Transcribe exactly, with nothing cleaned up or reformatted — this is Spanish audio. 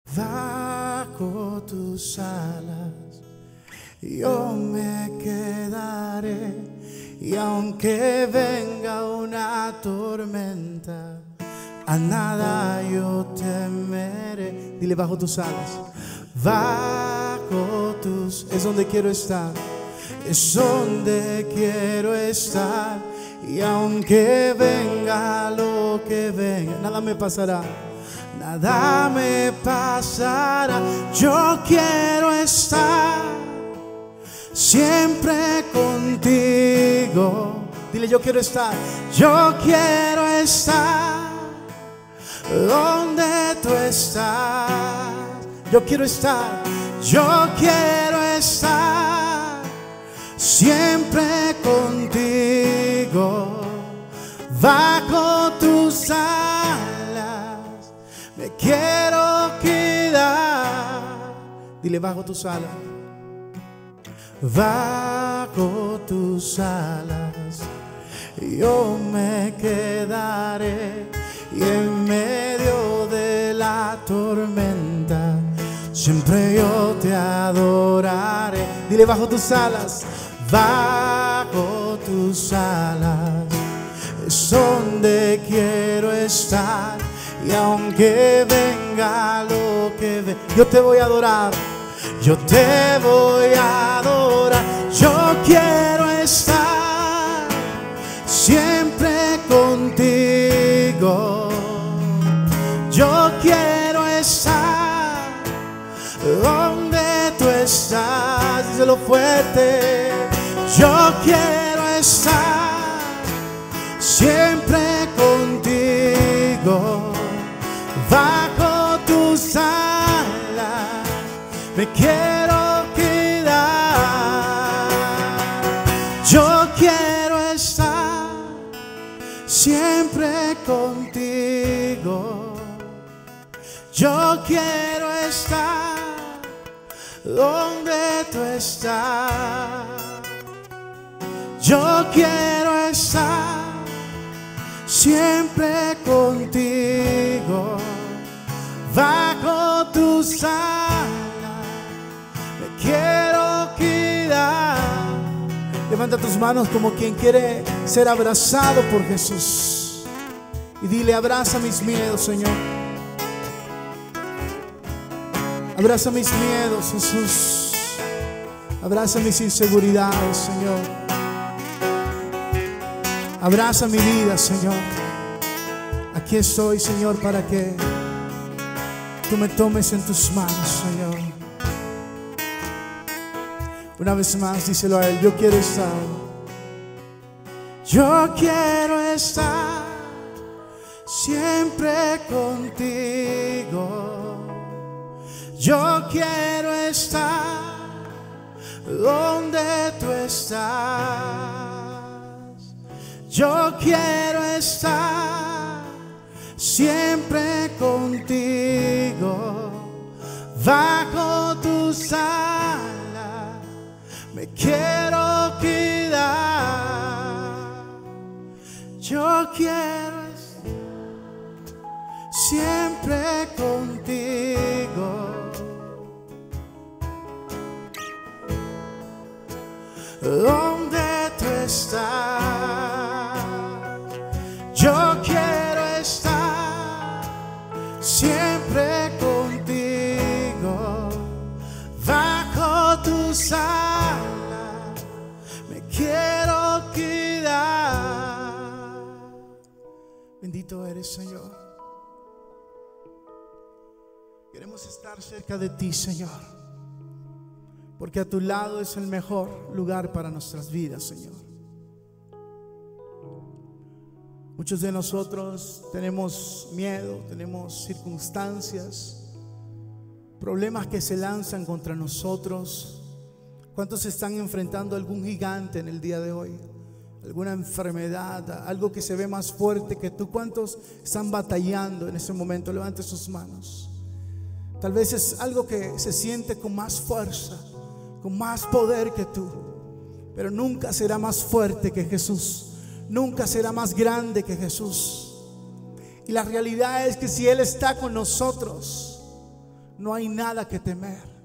Bajo tus alas yo me quedaré, y aunque venga una tormenta, a nada yo temeré. Dile: bajo tus alas. Bajo tus, es donde quiero estar, es donde quiero estar, y aunque venga lo que venga, nada me pasará. Nada me pasará. Yo quiero estar siempre contigo. Dile: yo quiero estar. Yo quiero estar donde tú estás. Yo quiero estar. Yo quiero estar siempre contigo. Bajo tus alas me quiero quedar. Dile: bajo tus alas. Bajo tus alas yo me quedaré, y en medio de la tormenta siempre yo te adoraré. Dile: bajo tus alas. Bajo tus alas es donde quiero estar, y aunque venga lo que venga, yo te voy a adorar. Yo te voy a adorar. Yo quiero estar siempre contigo. Yo quiero estar donde tú estás. Díselo fuerte. Yo quiero estar siempre contigo. Bajo tus alas me quiero quedar. Yo quiero estar siempre contigo. Yo quiero estar donde tú estás. Yo quiero estar siempre contigo. Bajo tus alas me quiero quedar. Levanta tus manos como quien quiere ser abrazado por Jesús, y dile: abraza mis miedos, Señor. Abraza mis miedos, Jesús. Abraza mis inseguridades, Señor. Abraza mi vida, Señor. Aquí estoy, Señor, para que tú me tomes en tus manos, Señor. Una vez más, díselo a Él: yo quiero estar. Yo quiero estar siempre contigo. Yo quiero estar donde tú estás. Yo quiero estar siempre contigo. Bajo tus alas me quiero quedar. Yo quiero estar siempre contigo. Donde tú estás, yo quiero estar siempre contigo. Bajo tus alas me quiero quedar. Bendito eres, Señor. Queremos estar cerca de ti, Señor, porque a tu lado es el mejor lugar para nuestras vidas, Señor. Muchos de nosotros tenemos miedo, tenemos circunstancias, problemas que se lanzan contra nosotros. ¿Cuántos están enfrentando algún gigante en el día de hoy? Alguna enfermedad, algo que se ve más fuerte que tú. ¿Cuántos están batallando en ese momento? Levante sus manos. Tal vez es algo que se siente con más fuerza, con más poder que tú, pero nunca será más fuerte que Jesús. Nunca será más grande que Jesús. Y la realidad es que si Él está con nosotros, no hay nada que temer.